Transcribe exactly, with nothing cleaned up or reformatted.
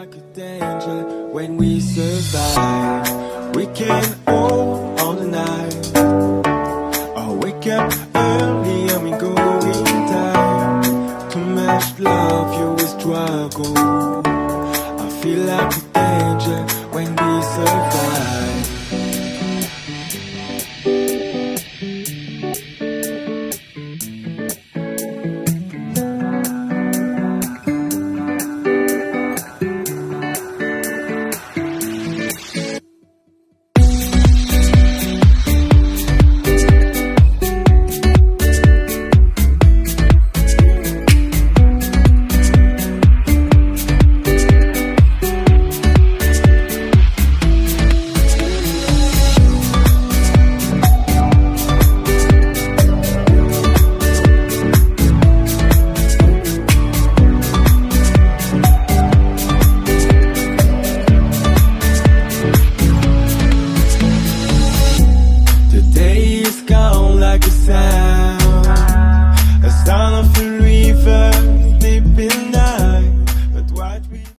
like a danger when we survive. We can hold all the night, or wake up early and we go in time. Too much love, you will struggle. I feel like a danger when we survive.